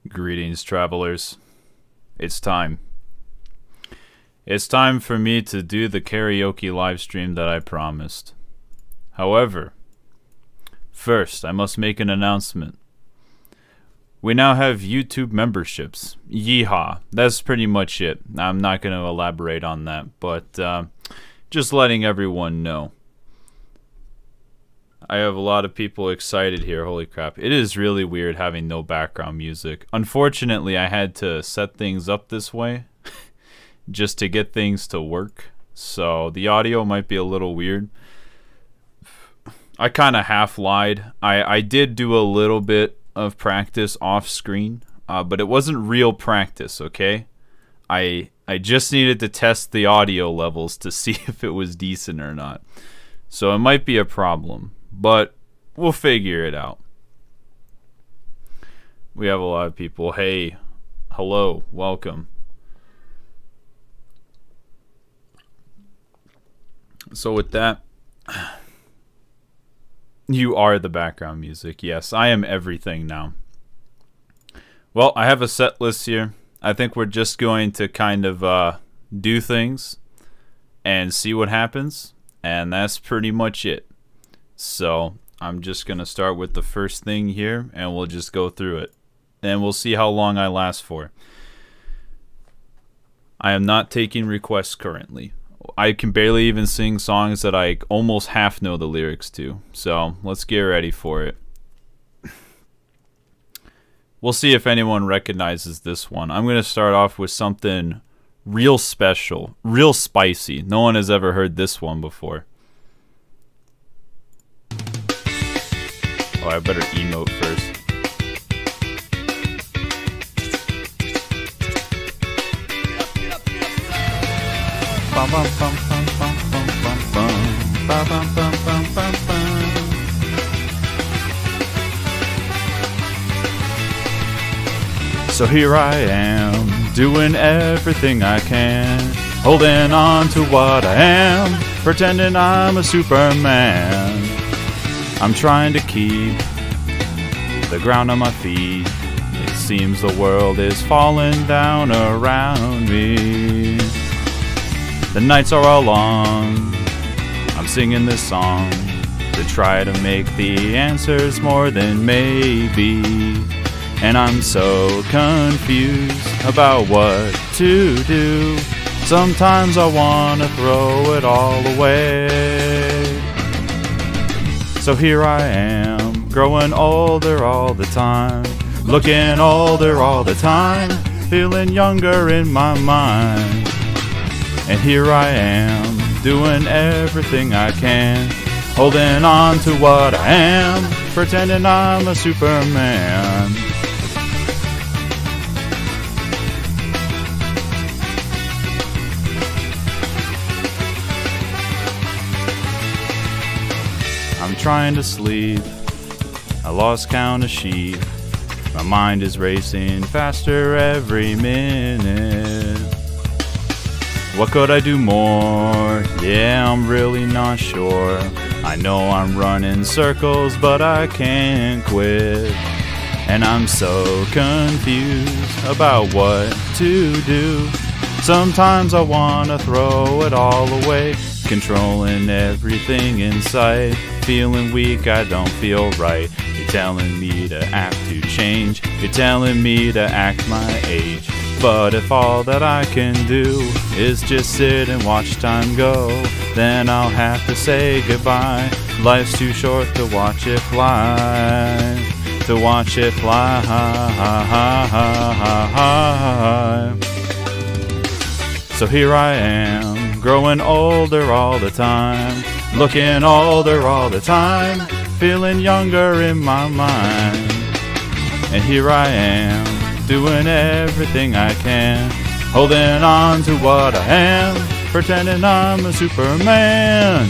Greetings, travelers. It's time. It's time for me to do the karaoke live stream that I promised. However, first, I must make an announcement. We now have YouTube memberships. Yeehaw. That's pretty much it. I'm not going to elaborate on that, but just letting everyone know. I have a lot of people excited here. Holy crap. It is really weird having no background music. Unfortunately, I had to set things up this way just to get things to work. So the audio might be a little weird. I kind of half lied. I did do a little bit of practice off screen, but it wasn't real practice, okay? I just needed to test the audio levels to see if it was decent or not. So it might be a problem, but we'll figure it out. We have a lot of people. Hey, hello, welcome. So with that, you are the background music. Yes, I am everything now. Well, I have a set list here. I think we're just going to kind of do things and see what happens. And that's pretty much it. So I'm just going to start with the first thing here, and we'll just go through it. And we'll see how long I last for. I am not taking requests currently. I can barely even sing songs that I almost half know the lyrics to. So let's get ready for it. We'll see if anyone recognizes this one. I'm going to start off with something real special, real spicy. No one has ever heard this one before. Oh, I better emote first. Bum, bum, bum, bum, bum, bum, bum, bum. Bum, bum, bum, bum, bum, bum. So here I am, doing everything I can, holding on to what I am, pretending I'm a Superman. I'm trying to keep the ground on my feet. It seems the world is falling down around me. The nights are all long. I'm singing this song to try to make the answers more than maybe. And I'm so confused about what to do. Sometimes I want to throw it all away. So here I am, growing older all the time, looking older all the time, feeling younger in my mind. And here I am, doing everything I can, holding on to what I am, pretending I'm a Superman. I'm trying to sleep, I lost count of sheep. My mind is racing faster every minute. What could I do more? Yeah, I'm really not sure. I know I'm running circles, but I can't quit. And I'm so confused about what to do. Sometimes I wanna throw it all away, controlling everything in sight. Feeling weak, I don't feel right. You're telling me to act to change. You're telling me to act my age. But if all that I can do is just sit and watch time go, then I'll have to say goodbye. Life's too short to watch it fly. To watch it fly. So here I am, growing older all the time, looking older all the time, feeling younger in my mind. And here I am, doing everything I can, holding on to what I am, pretending I'm a Superman.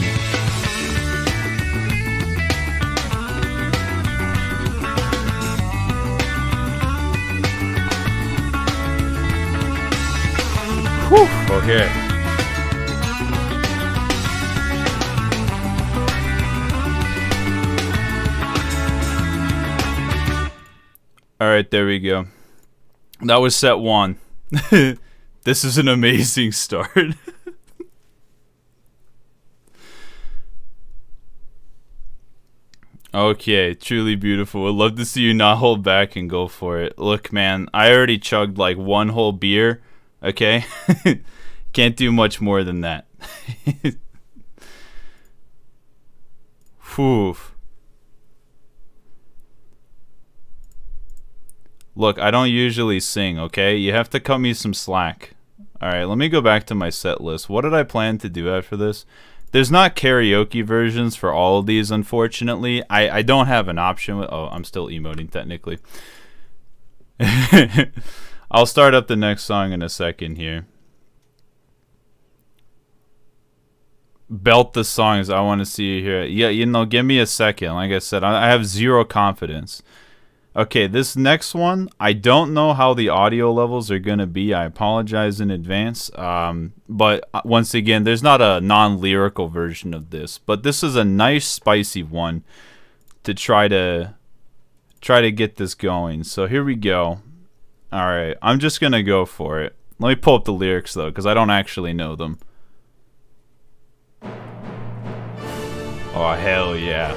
Whew, okay. Alright, there we go. That was set 1. This is an amazing start. Okay, truly beautiful. I'd love to see you not hold back and go for it. Look, man, I already chugged like 1 whole beer, okay? Can't do much more than that. Whew. Look, I don't usually sing, okay? You have to cut me some slack. Alright, let me go back to my set list. What did I plan to do after this? There's not karaoke versions for all of these, unfortunately. I don't have an option. Oh, I'm still emoting, technically. I'll start up the next song in a second here. Belt the songs. I want to see you here. Yeah, you know, give me a second. Like I said, I have zero confidence. Okay, this next one, I don't know how the audio levels are going to be. I apologize in advance. But once again, there's not a non-lyrical version of this. But this is a nice, spicy one to try to get this going. So here we go. Alright, I'm just going to go for it. Let me pull up the lyrics, though, because I don't actually know them. Oh, hell yeah.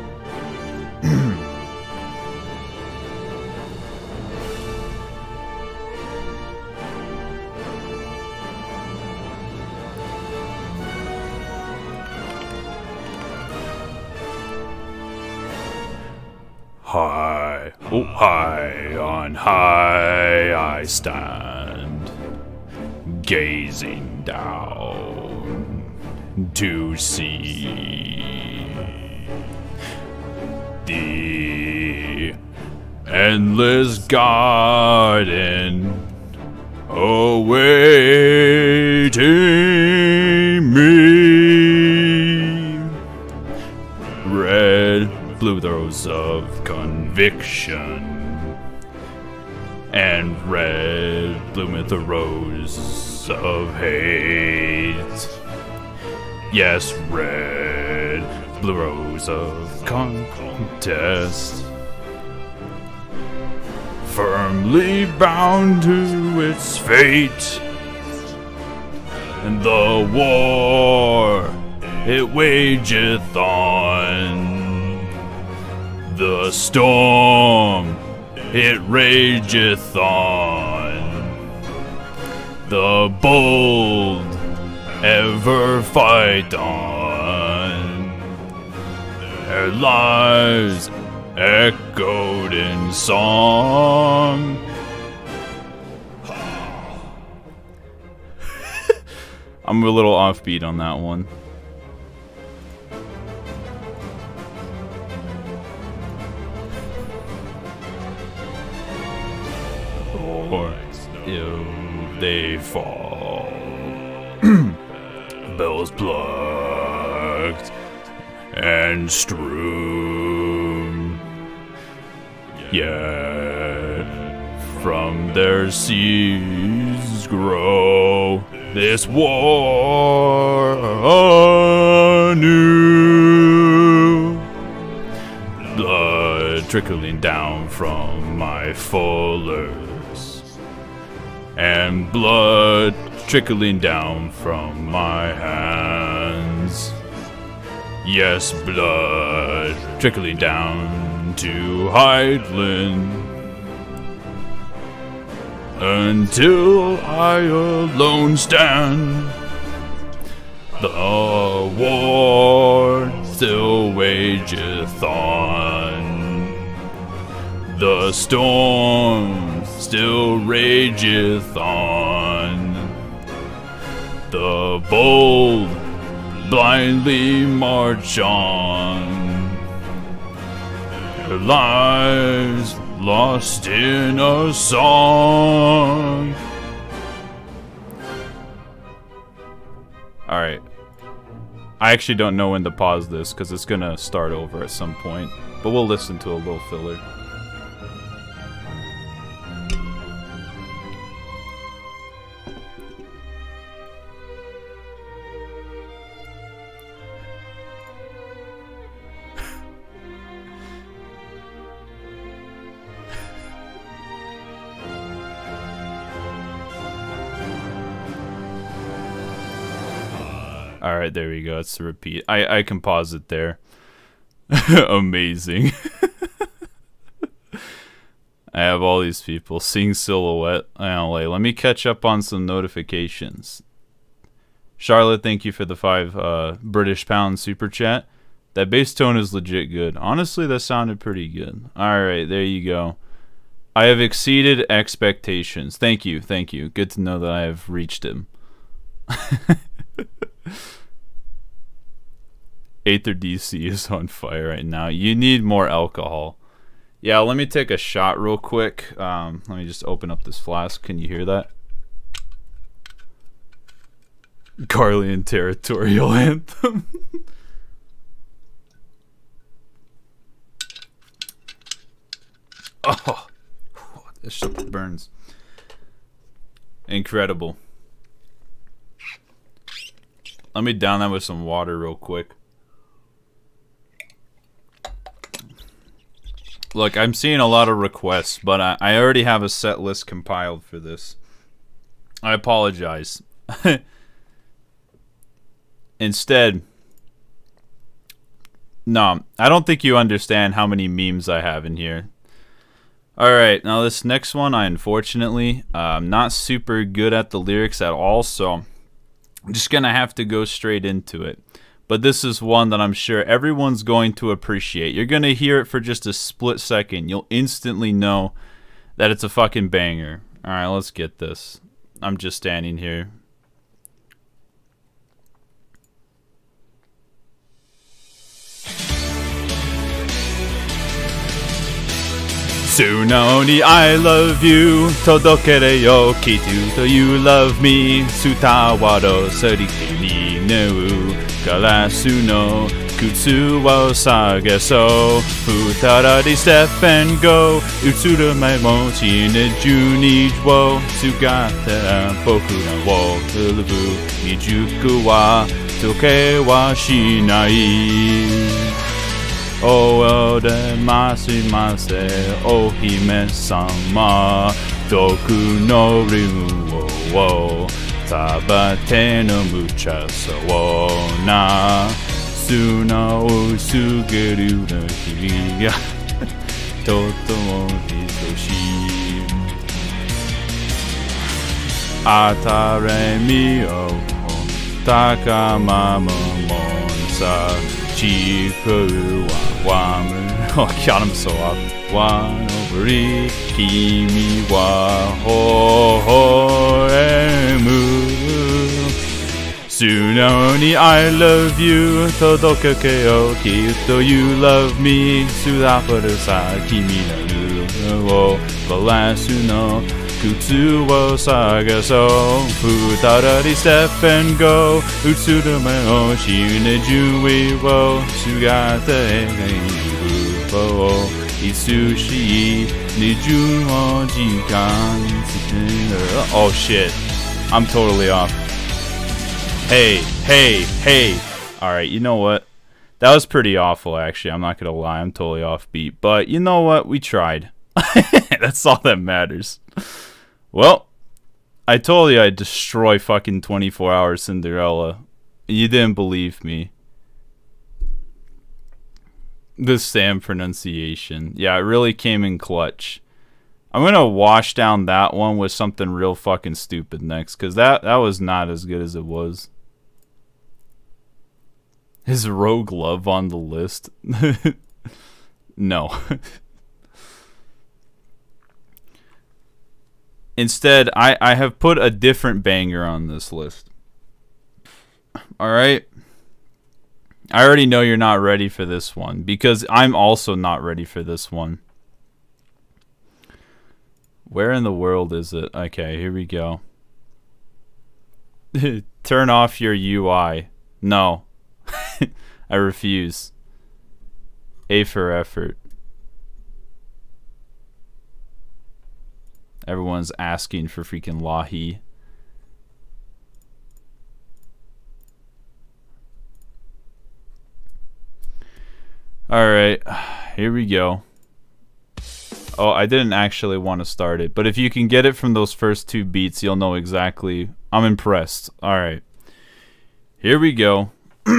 High, oh high, on high I stand, gazing down to see the endless garden awaiting me. Red blue the rose of conviction, and red bloometh the rose of hate. Yes, red blue rose of contest, firmly bound to its fate, and the war it wageth on. The storm it rageth on. The bold ever fight on. Their lives echoed in song. I'm a little offbeat on that one. Or if they fall, bells plucked and strewn, yet from their seas grow this war anew. Blood trickling down from my fullers, and blood trickling down from my hands. Yes, blood trickling down to Highland, until I alone stand. The war still wageth on. The storm still rageth on. The bold blindly march on. Their lives lost in a song. Alright. I actually don't know when to pause this because it's gonna start over at some point. But we'll listen to a little filler. Alright, there we go. That's the repeat. I can pause it there. Amazing. I have all these people. Sing Silhouette. Let me catch up on some notifications. Charlotte, thank you for the 5 British pound super chat. That bass tone is legit good. Honestly, that sounded pretty good. Alright, there you go. I have exceeded expectations. Thank you, thank you. Good to know that I have reached him. Aether DC is on fire right now. You need more alcohol. Yeah, let me take a shot real quick. Let me just open up this flask. Can you hear that? Garlean Territorial Anthem. Oh, this shit burns. Incredible. Let me down that with some water real quick. Look, I'm seeing a lot of requests, but I already have a set list compiled for this. I apologize. Instead, no, I don't think you understand how many memes I have in here. Alright, now this next one, I unfortunately, I'm not super good at the lyrics at all, so I'm just gonna have to go straight into it. But this is one that I'm sure everyone's going to appreciate. You're gonna hear it for just a split second. You'll instantly know that it's a fucking banger. Alright, let's get this. I'm just standing here. Tsunoni, I love you. Todokere yo kitu to you love me. Sutawado sariki ni neu. Galasu no kutsu wo sageso. Futara de step and go. Utsura mai mochi ne juni wo. Sugata boku na wo tulubu. Nijuku wa toke wa shinai. Oh, Adamantoise, oh, hime-sama, doku no rimu wo, tabate no muchaso wo na, suna o sugeru no kimi ga, totomo hitoshi. Atare mi o, takama monsa, chiku wa. Oh god, I'm so off. Wanoburi kimi wa hohoemu. Tsunoni, I love you. Todokake o kiuto, you love me. Sudapara sa kimi no wo balasu no kutsu wo sagaso. Futara de step and go. Utsura mai o shine jui wo sugata e wo isushi niju mo jikan. Oh shit, I'm totally off. Hey. Alright, you know what? That was pretty awful, actually. I'm not gonna lie, I'm totally offbeat. But you know what? We tried. That's all that matters. Well, I told you I'd destroy fucking 24 Hour Cinderella. You didn't believe me. The Sam pronunciation. Yeah, it really came in clutch. I'm gonna wash down that one with something real fucking stupid next, because that was not as good as it was. Is Rogue Love on the list? No. Instead, I have put a different banger on this list. Alright? I already know you're not ready for this one, because I'm also not ready for this one. Where in the world is it? Okay, here we go. Turn off your UI. No. I refuse. A for effort. Everyone's asking for freaking Lahi. Alright, here we go. Oh, I didn't actually want to start it, but if you can get it from those first two beats, you'll know exactly. I'm impressed. Alright. Here we go.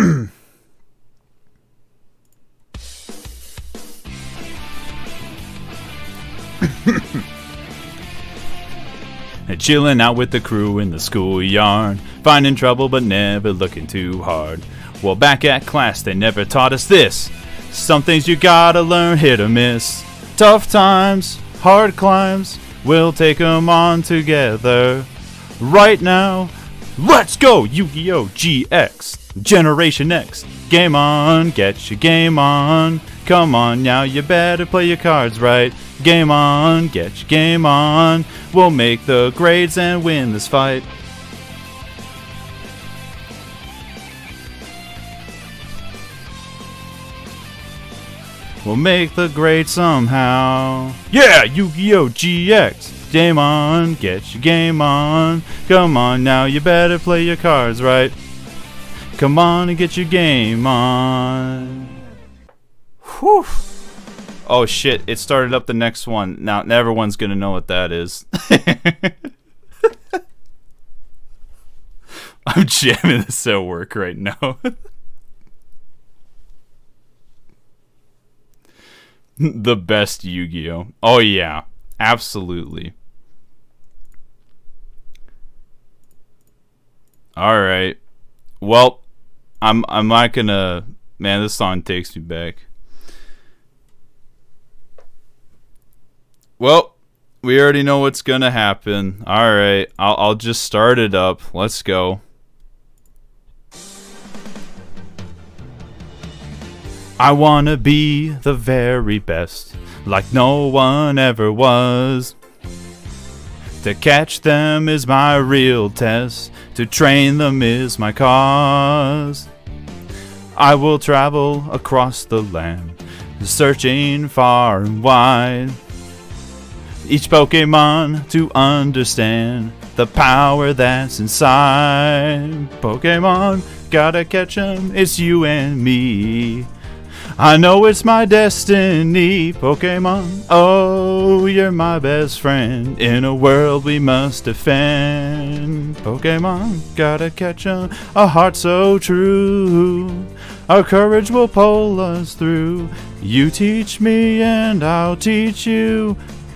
Chilling out with the crew in the schoolyard, finding trouble but never looking too hard. Well, back at class they never taught us this. Some things you gotta learn, hit or miss. Tough times, hard climbs, we'll take 'em on together. Right now, let's go! Yu-Gi-Oh! GX, Generation X. Game on, get your game on. Come on now, you better play your cards right. Game on, get your game on. We'll make the grades and win this fight. We'll make the grade somehow. Yeah, Yu-Gi-Oh! GX. Game on, get your game on. Come on now, you better play your cards right. Come on and get your game on. Whew. Oh shit, it started up the next one. Now everyone's gonna know what that is. I'm jamming this at work right now. The best Yu-Gi-Oh! Oh yeah, absolutely. Alright. Well, I'm not gonna... Man, this song takes me back. Well, we already know what's gonna happen. Alright, I'll just start it up. Let's go. I wanna be the very best, like no one ever was. To catch them is my real test, to train them is my cause. I will travel across the land, searching far and wide. Each Pokemon to understand the power that's inside. Pokemon, gotta catch 'em, it's you and me. I know it's my destiny, Pokemon. Oh, you're my best friend in a world we must defend. Pokemon, gotta catch 'em, a heart so true. Our courage will pull us through. You teach me and I'll teach you.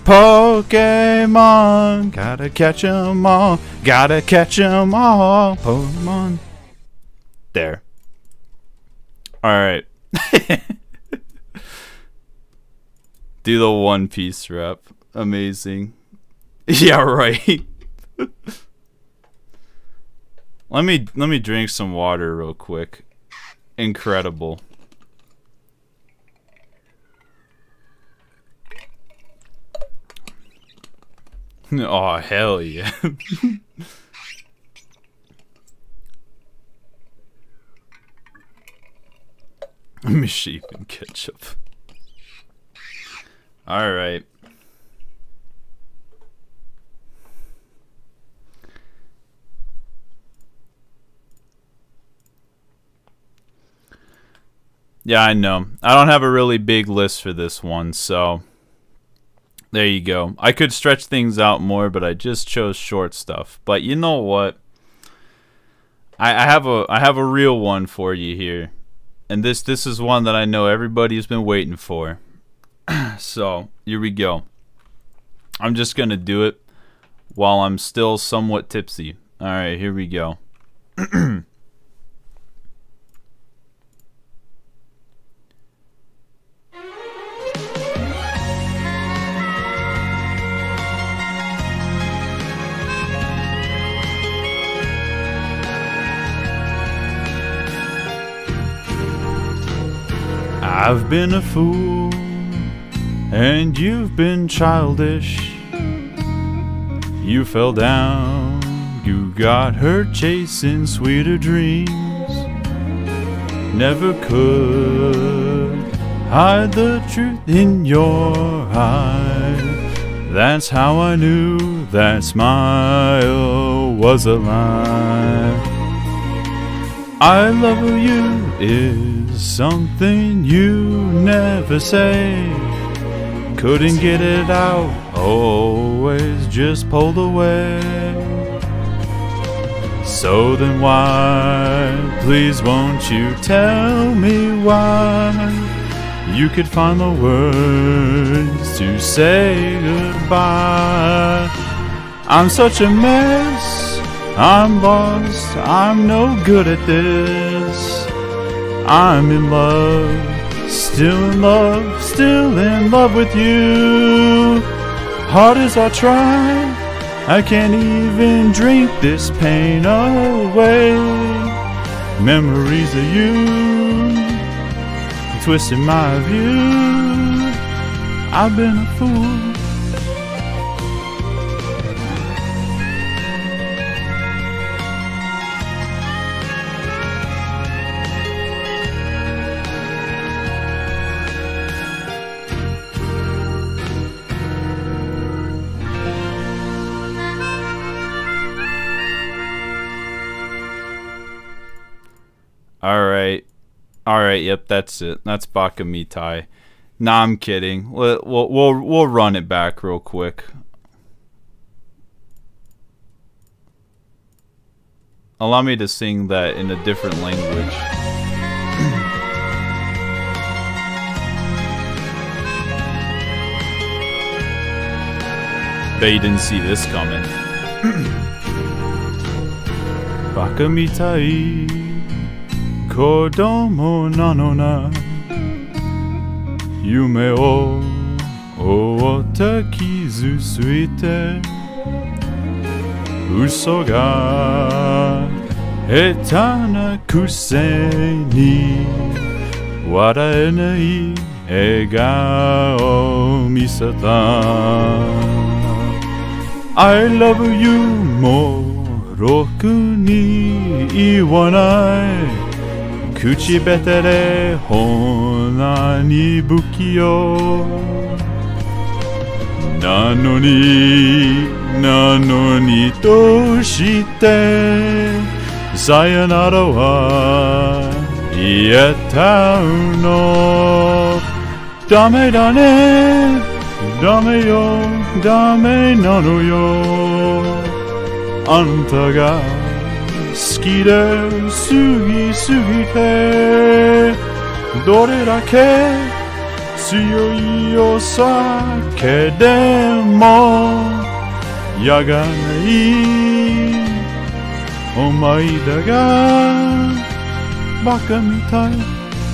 Pokemon, gotta catch 'em all. Gotta catch 'em all. Pokemon. There. Alright. Do the One Piece rap. Amazing. Yeah, right. Let me drink some water real quick. Incredible. Oh, hell yeah. Misshapen ketchup. Alright. Yeah, I know. I don't have a really big list for this one, so there you go. I could stretch things out more, but I just chose short stuff. But you know what? I have a real one for you here. And this is one that I know everybody's been waiting for. So, here we go. I'm just gonna do it while I'm still somewhat tipsy. Alright, here we go. I've been a fool, and you've been childish. You fell down, you got hurt chasing sweeter dreams. Never could hide the truth in your eyes. That's how I knew that smile was a lie. I love you is something you never say. Couldn't get it out, always just pulled away. So then why, please won't you tell me why you could find the words to say goodbye? I'm such a mess, I'm lost, I'm no good at this. I'm in love, still in love, still in love with you. Hard as I try, I can't even drink this pain away. Memories of you, twisting my view. I've been a fool. Alright, yep, that's it. That's Bakamitai. Nah, I'm kidding. We'll run it back real quick. Allow me to sing that in a different language. Bet you didn't see this coming. Bakamitai 子供なのな夢を追った傷ついて嘘が下手なくせに笑えない笑顔を見せた I love you もろくに言わない口下手でほなに不器用なのにどうしてさよならは言えたのダメだねダメよダメなのよあんたが好きで過ぎすぎてどれだけ強いお酒でもやがないお前だがバカみたい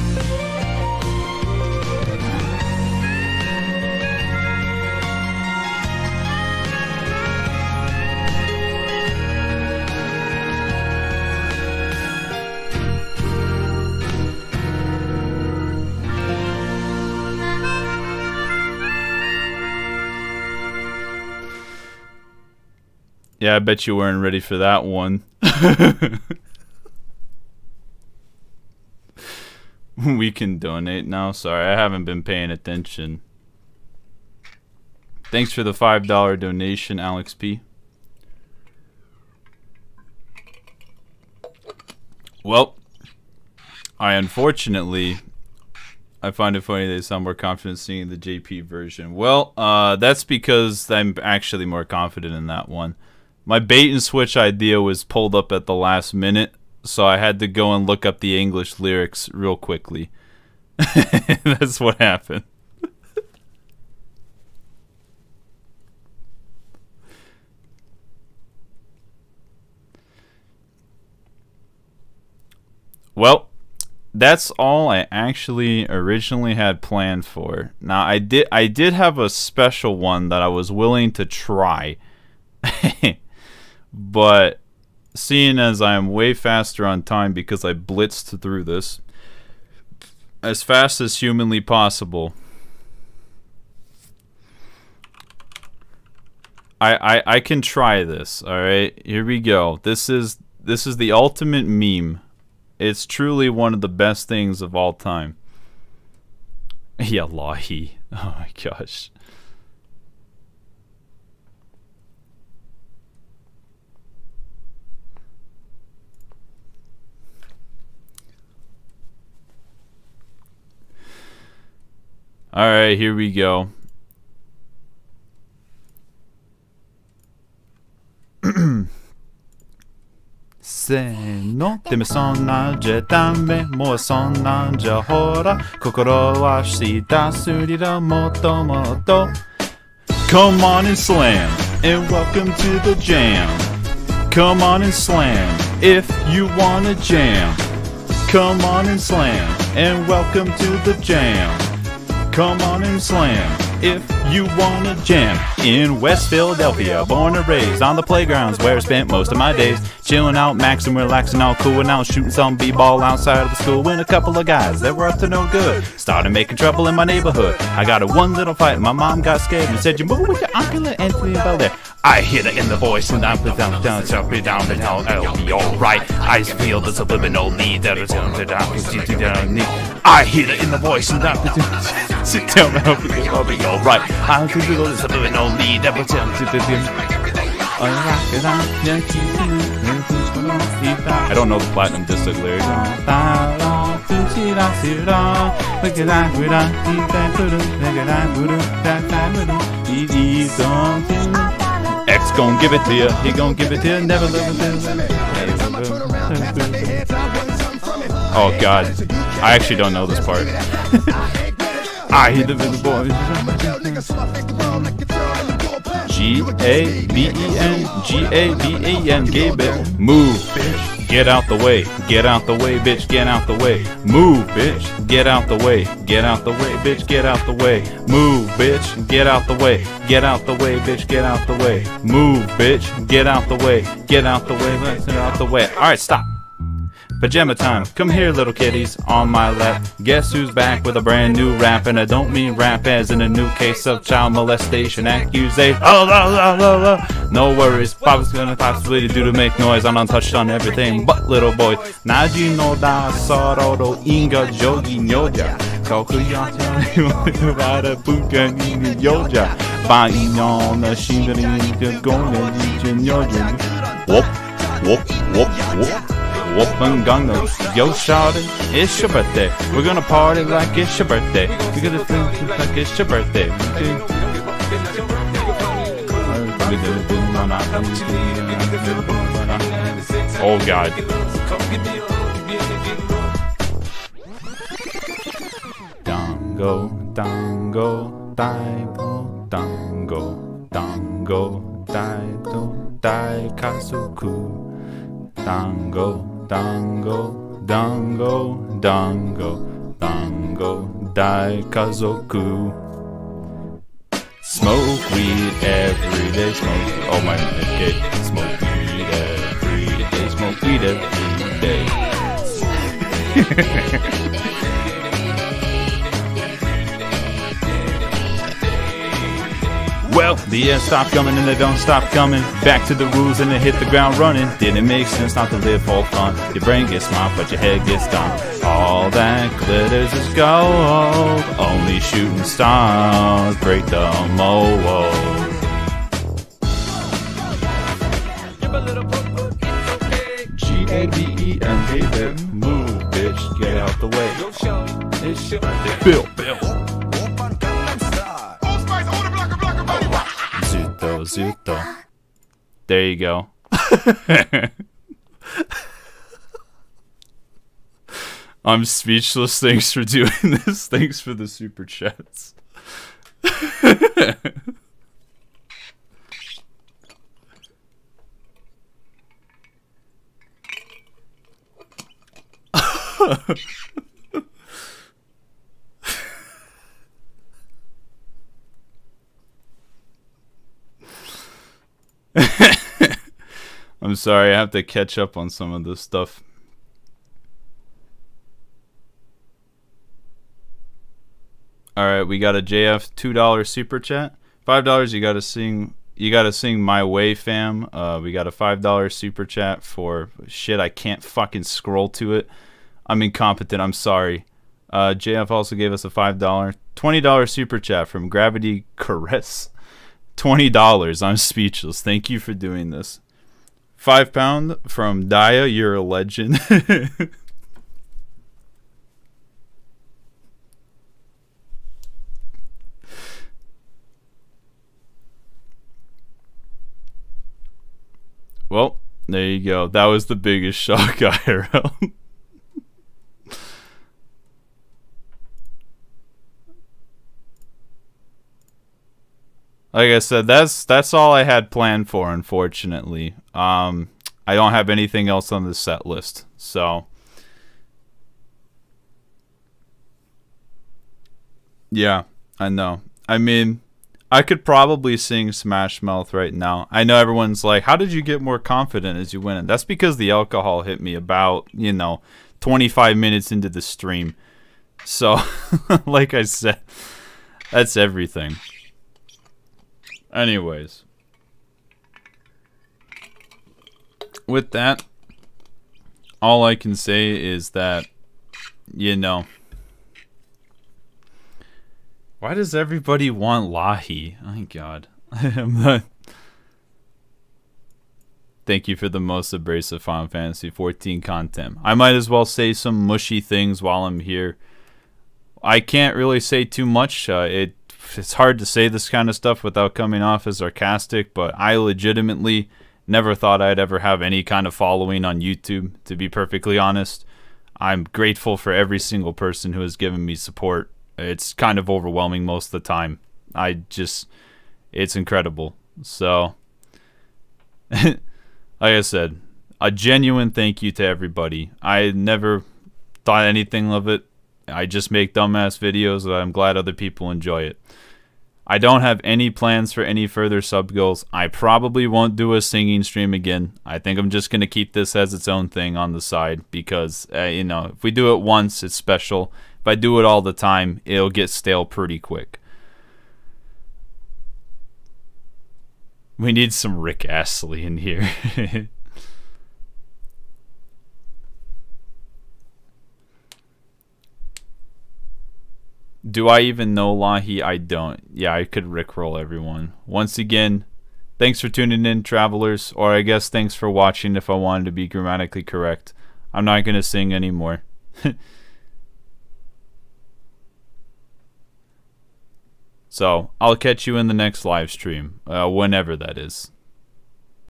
Yeah, I bet you weren't ready for that one. We can donate now. Sorry, I haven't been paying attention. Thanks for the $5 donation, Alex P. Well, I find it funny they sound more confident singing the JP version. Well, that's because I'm actually more confident in that one. My bait and switch idea was pulled up at the last minute, so I had to go and look up the English lyrics real quickly. That's what happened. Well, that's all I actually originally had planned for. Now, I did have a special one that I was willing to try. But seeing as I am way faster on time because I blitzed through this as fast as humanly possible, I can try this. All right, here we go. This is the ultimate meme. It's truly one of the best things of all time. Yallahi. Oh my gosh. Alright, here we go. せーのでもそんなんじゃダメもうそんなんじゃほら心はしたすりだもっともっと Come on and slam and welcome to the jam Come on and slam if you wanna jam Come on and slam and welcome to the jam Come on and slam if you wanna jam In West Philadelphia, born and raised on the playgrounds where I spent most of my days Chilling out, maxing, relaxing, all cool and out Shooting some b-ball outside of the school When a couple of guys that were up to no good Started making trouble in my neighborhood I got in one little fight, my mom got scared And said, you move with your uncle and Anthony Belair I hear it in the voice and I'm down, I'll be alright I feel the subliminal need that is going to down I hear it in the voice and I'm sit down, I'll be alright I feel the subliminal need that was going I don't know the platinum disc lyrics. X gon' give it to you, he gon' give it to you, never live it. Oh god, I actually don't know this part. I hit the boys. G-A-B-E-N, G-A-B-E-N, gay bitch. Move, bitch. Get out the way, get out the way, bitch, get out the way. Move, bitch. Get out the way, get out the way, bitch, get out the way. Move, bitch. Get out the way, get out the way, bitch, get out the way. Move, bitch. Get out the way, get out the way, bitch, get out the way. Alright, stop. Pajama time, come here little kitties, on my lap. Guess who's back with a brand new rap? And I don't mean rap as in a new case of child molestation accusation. No worries, Papa's gonna possibly do to make noise. I'm untouched on everything but little boys. Naji no da sororo inga jogi nyoja. Kokuyata nibara puka ni yoja. Bainyo na shindari ni gona ni nyoja. Whoop, whoop, whoop, whoop. Whoopin' Gangnam, yo shawty, it's your birthday. We're gonna party like it's your birthday. We're gonna think like it's your birthday. Oh god. Dango, dango, daibo, dango, dango, daido, daikazoku. Dango, dango, dango, dango, dango, daikazoku. Smoke weed every day, smoke. Oh my god, smoke weed every day, smoke weed every day. Well, the ads stop coming and they don't stop coming. Back to the rules and they hit the ground running. Didn't make sense not to live for fun. Your brain gets smart but your head gets dumb. All that glitters is gold. Only shooting stars break the mold. G-A-B-E-N, baby. Move, bitch, get out the way. It's your birthday. Bill. Zuto. There you go. I'm speechless. Thanks for doing this. Thanks for the super chats. I'm sorry, I have to catch up on some of this stuff. Alright, we got a JF $2 super chat. $5 you gotta sing My Way, fam. We got a $5 super chat for shit I can't fucking scroll to it. I'm incompetent, I'm sorry. JF also gave us a $5 $20 super chat from Gravity Caress. $20. I'm speechless. Thank you for doing this. £5 from Daya. You're a legend. Well, There you go. That was the biggest shock IRL. Like I said, that's all I had planned for, unfortunately. I don't have anything else on the set list, so yeah, I know. I mean, I could probably sing Smash Mouth right now. I know everyone's like, how did you get more confident as you went in? That's because the alcohol hit me about, 25 minutes into the stream. So, like I said, that's everything. Anyways. With that, all I can say is that, why does everybody want Lahi? Oh my god. I'm not... Thank you for the most abrasive Final Fantasy 14 content. I might as well say some mushy things while I'm here. I can't really say too much. It's hard to say this kind of stuff without coming off as sarcastic, but I legitimately never thought I'd ever have any kind of following on YouTube, to be perfectly honest. I'm grateful for every single person who has given me support. It's kind of overwhelming most of the time. It's incredible. So, like I said, a genuine thank you to everybody. I never thought anything of it. I just make dumbass videos that I'm glad other people enjoy it. I don't have any plans for any further sub goals. I probably won't do a singing stream again. I think I'm just going to keep this as its own thing on the side because, if we do it once, it's special. If I do it all the time, it'll get stale pretty quick. We need some Rick Astley in here. Do I even know Lahi? I don't. Yeah, I could rickroll everyone. Once again, thanks for tuning in, travelers. Or I guess thanks for watching if I wanted to be grammatically correct. I'm not going to sing anymore. So, I'll catch you in the next live stream, whenever that is.